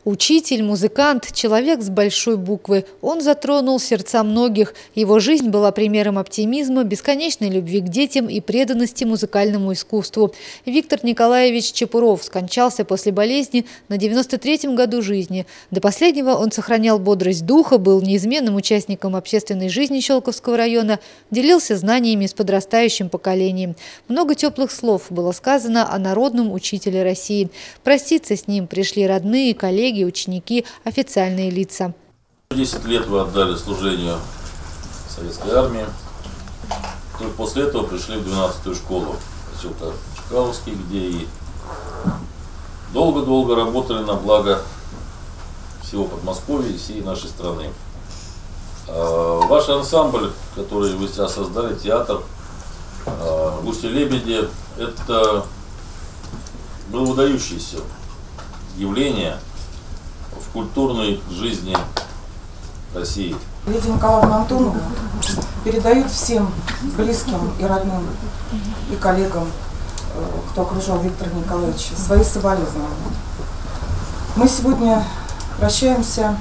Учитель, музыкант, человек с большой буквы. Он затронул сердца многих. Его жизнь была примером оптимизма, бесконечной любви к детям и преданности музыкальному искусству. Виктор Николаевич Чепуров скончался после болезни на 93-м году жизни. До последнего он сохранял бодрость духа, был неизменным участником общественной жизни Щелковского района, делился знаниями с подрастающим поколением. Много теплых слов было сказано о народном учителе России. Проститься с ним пришли родные, коллеги, ученики, официальные лица. 10 лет вы отдали служению советской армии. Только после этого пришли в 12-ю школу поселка Чкаловский, где и долго-долго работали на благо всего Подмосковья и всей нашей страны. Ваш ансамбль, который вы сейчас создали, театр «Гуси-лебеди», это было выдающееся явление в культурной жизни России. Лидию Николаевну Антонову передают всем близким и родным, и коллегам, кто окружал Виктора Николаевича, свои соболезнования. Мы сегодня прощаемся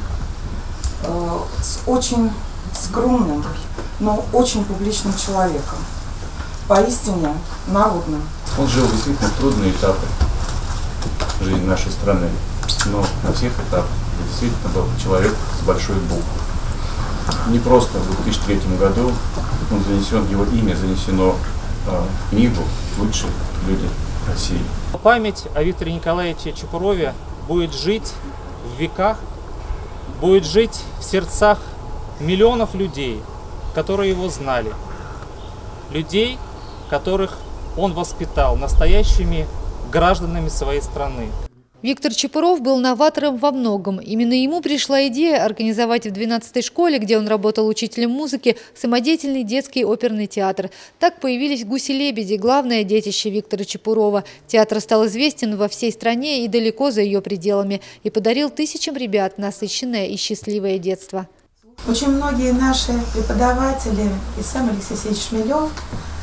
с очень скромным, но очень публичным человеком, поистине народным. Он жил действительно трудные этапы жизни нашей страны, но на всех этапах действительно был человек с большой буквы. Не просто в 2003 году он занесен, его имя занесено в книгу «Лучшие люди России». Память о Викторе Николаевиче Чепурове будет жить в веках, будет жить в сердцах миллионов людей, которые его знали, людей, которых он воспитал настоящими гражданами своей страны. Виктор Чепуров был новатором во многом. Именно ему пришла идея организовать в 12-й школе, где он работал учителем музыки, самодеятельный детский оперный театр. Так появились «Гуси-лебеди», главное детище Виктора Чепурова. Театр стал известен во всей стране и далеко за ее пределами и подарил тысячам ребят насыщенное и счастливое детство. Очень многие наши преподаватели, и сам Алексей Алексеевич Шмелев,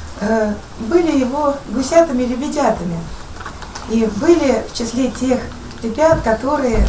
были его гусятами-лебедятами. И были в числе тех ребят, которые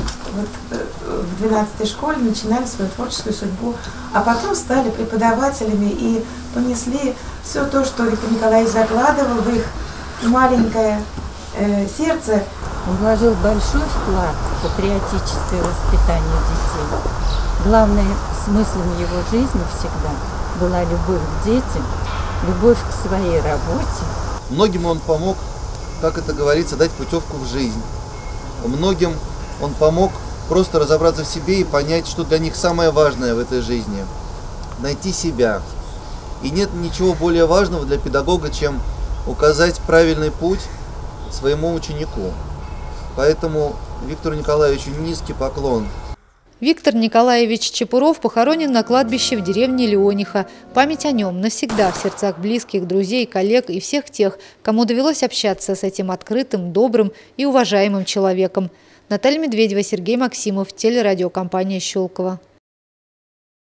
в 12-й школе начинали свою творческую судьбу, а потом стали преподавателями и понесли все то, что Виктор Николаевич закладывал в их маленькое сердце. Он вложил большой вклад в патриотическое воспитание детей. Главным смыслом его жизни всегда была любовь к детям, любовь к своей работе. Многим он помог, как это говорится, дать путевку в жизнь. Многим он помог просто разобраться в себе и понять, что для них самое важное в этой жизни – найти себя. И нет ничего более важного для педагога, чем указать правильный путь своему ученику. Поэтому Виктору Николаевичу низкий поклон. Виктор Николаевич Чепуров похоронен на кладбище в деревне Леониха. Память о нем навсегда в сердцах близких, друзей, коллег и всех тех, кому довелось общаться с этим открытым, добрым и уважаемым человеком. Наталья Медведева, Сергей Максимов, телерадиокомпания «Щелково».